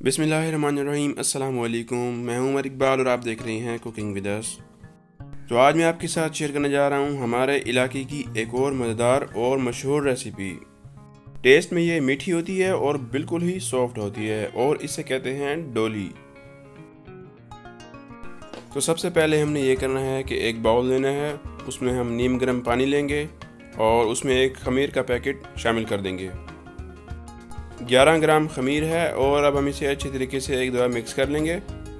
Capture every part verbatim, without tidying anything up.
बिस्मिल्लाहिर्रहमानिर्रहीम। अस्सलाम वालेकुम। मैं हूं उमर इकबाल और आप देख रहे हैं कुकिंग विद अस। तो आज मैं आपके साथ शेयर करने जा रहा हूं हमारे इलाके की एक और मज़ेदार और मशहूर रेसिपी। टेस्ट में ये मीठी होती है और बिल्कुल ही सॉफ्ट होती है और इसे कहते हैं डोली। तो सबसे पहले हमने ये करना है कि एक बाउल लेना है, उसमें हम नीम गर्म पानी लेंगे और उसमें एक खमीर का पैकेट शामिल कर देंगे। ग्यारह ग्राम खमीर है और अब हम इसे अच्छे तरीके से एक दफ़ा मिक्स कर लेंगे।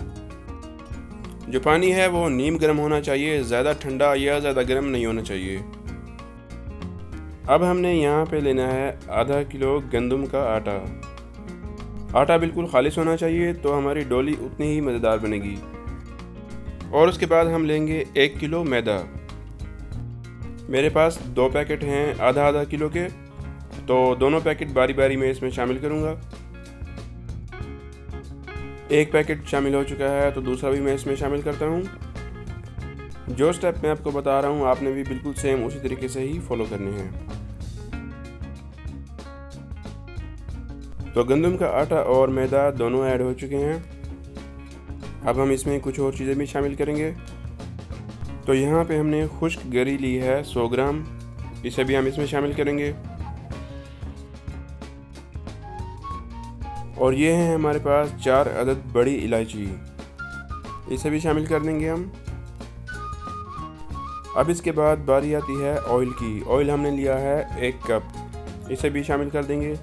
जो पानी है वो नीम गर्म होना चाहिए, ज़्यादा ठंडा या ज़्यादा गर्म नहीं होना चाहिए। अब हमने यहाँ पे लेना है आधा किलो गंदम का आटा। आटा बिल्कुल खालिश होना चाहिए तो हमारी डोली उतनी ही मज़ेदार बनेगी। और उसके बाद हम लेंगे एक किलो मैदा। मेरे पास दो पैकेट हैं आधा आधा किलो के, तो दोनों पैकेट बारी बारी में इसमें शामिल करूंगा। एक पैकेट शामिल हो चुका है तो दूसरा भी मैं इसमें शामिल करता हूं। जो स्टेप मैं आपको बता रहा हूं आपने भी बिल्कुल सेम उसी तरीके से ही फॉलो करने हैं। तो गंदम का आटा और मैदा दोनों ऐड हो चुके हैं। अब हम इसमें कुछ और चीज़ें भी शामिल करेंगे। तो यहाँ पे हमने खुश्क गरी ली है सौ ग्राम, इसे भी हम इसमें शामिल करेंगे। और ये है हमारे पास चार अदद बड़ी इलायची, इसे भी शामिल कर देंगे हम। अब इसके बाद बारी आती है ऑयल की। ऑयल हमने लिया है एक कप, इसे भी शामिल कर देंगे।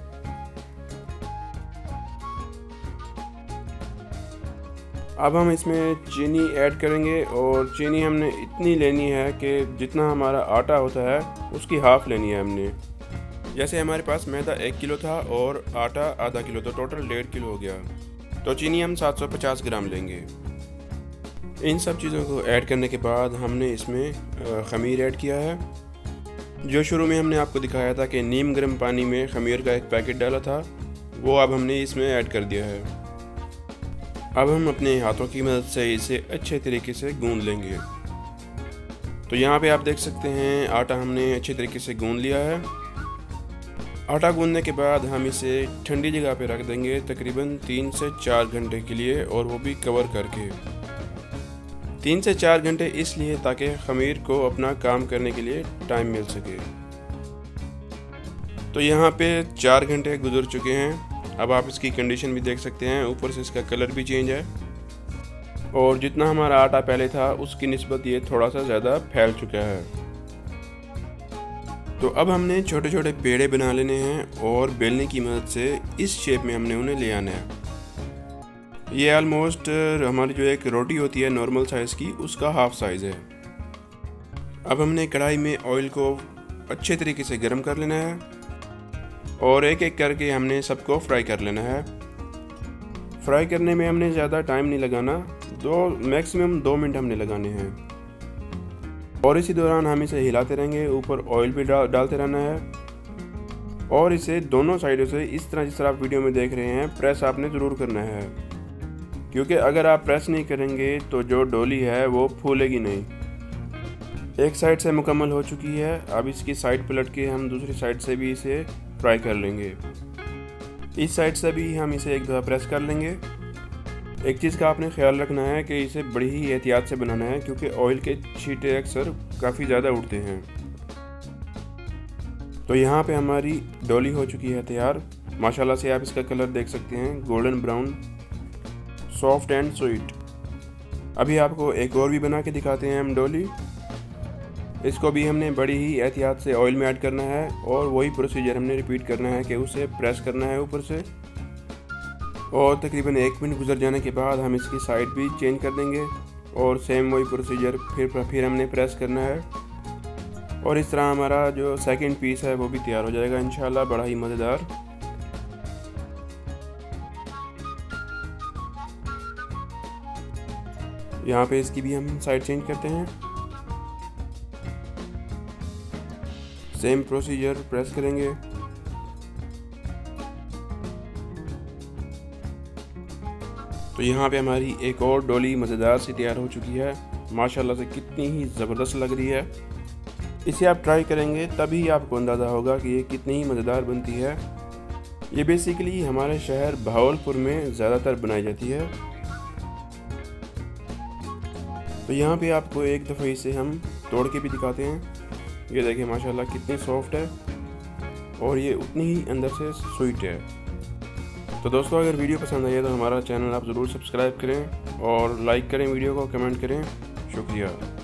अब हम इसमें चीनी ऐड करेंगे और चीनी हमने इतनी लेनी है कि जितना हमारा आटा होता है उसकी हाफ लेनी है हमने। जैसे हमारे पास मैदा एक किलो था और आटा आधा किलो, तो टोटल डेढ़ किलो हो गया। तो चीनी हम सात सौ पचास ग्राम लेंगे। इन सब चीज़ों को ऐड करने के बाद हमने इसमें खमीर ऐड किया है। जो शुरू में हमने आपको दिखाया था कि नीम गर्म पानी में खमीर का एक पैकेट डाला था, वो अब हमने इसमें ऐड कर दिया है। अब हम अपने हाथों की मदद से इसे अच्छे तरीके से गूंद लेंगे। तो यहाँ पे आप देख सकते हैं आटा हमने अच्छे तरीके से गूंद लिया है। आटा गूंदने के बाद हम इसे ठंडी जगह पे रख देंगे तकरीबन तीन से चार घंटे के लिए, और वो भी कवर करके। तीन से चार घंटे इसलिए ताकि खमीर को अपना काम करने के लिए टाइम मिल सके। तो यहाँ पे चार घंटे गुजर चुके हैं। अब आप इसकी कंडीशन भी देख सकते हैं, ऊपर से इसका कलर भी चेंज है और जितना हमारा आटा पहले था उसकी निस्बत ये थोड़ा सा ज़्यादा फैल चुका है। तो अब हमने छोटे छोटे पेड़े बना लेने हैं और बेलने की मदद से इस शेप में हमने उन्हें ले आना है। ये ऑलमोस्ट हमारी जो एक रोटी होती है नॉर्मल साइज़ की, उसका हाफ साइज़ है। अब हमने कढ़ाई में ऑयल को अच्छे तरीके से गर्म कर लेना है और एक एक करके हमने सबको फ्राई कर लेना है। फ्राई करने में हमने ज़्यादा टाइम नहीं लगाना, दो मैक्सिमम दो मिनट हमने लगाने हैं। और इसी दौरान हम इसे हिलाते रहेंगे, ऊपर ऑयल भी डाल डालते रहना है। और इसे दोनों साइडों से इस तरह जिस तरह आप वीडियो में देख रहे हैं प्रेस आपने ज़रूर करना है, क्योंकि अगर आप प्रेस नहीं करेंगे तो जो डोली है वो फूलेगी नहीं। एक साइड से मुकम्मल हो चुकी है। अब इसकी साइड पलट के हम दूसरी साइड से भी इसे फ्राई कर लेंगे। इस साइड से भी हम इसे एक दफ़ा प्रेस कर लेंगे। एक चीज़ का आपने ख्याल रखना है कि इसे बड़ी ही एहतियात से बनाना है, क्योंकि ऑयल के छींटे अक्सर काफ़ी ज़्यादा उड़ते हैं। तो यहाँ पे हमारी डोली हो चुकी है तैयार। माशाल्लाह से आप इसका कलर देख सकते हैं, golden brown, soft and sweet. अभी आपको एक और भी बना के दिखाते हैं हम डोली। इसको भी हमने बड़ी ही एहतियात से ऑयल में ऐड करना है और वही प्रोसीजर हमने रिपीट करना है कि उसे प्रेस करना है ऊपर से। और तकरीबन एक मिनट गुजर जाने के बाद हम इसकी साइड भी चेंज कर देंगे और सेम वही प्रोसीजर फिर फिर हमने प्रेस करना है। और इस तरह हमारा जो सेकंड पीस है वो भी तैयार हो जाएगा इंशाल्लाह, बड़ा ही मज़ेदार। यहाँ पे इसकी भी हम साइड चेंज करते हैं। सेम प्रोसीजर प्रेस करेंगे। तो यहाँ पे हमारी एक और डोली मज़ेदार सी तैयार हो चुकी है। माशाल्लाह से कितनी ही ज़बरदस्त लग रही है। इसे आप ट्राई करेंगे तभी आपको अंदाज़ा होगा कि ये कितनी ही मज़ेदार बनती है। ये बेसिकली हमारे शहर भावलपुर में ज़्यादातर बनाई जाती है। तो यहाँ पे आपको एक दफ़ा इसे हम तोड़ के भी दिखाते हैं। ये देखिए माशाल्लाह कितनी सॉफ्ट है और ये उतनी ही अंदर से स्वीट है। तो दोस्तों अगर वीडियो पसंद आई है तो हमारा चैनल आप ज़रूर सब्सक्राइब करें और लाइक करें, वीडियो को कमेंट करें। शुक्रिया।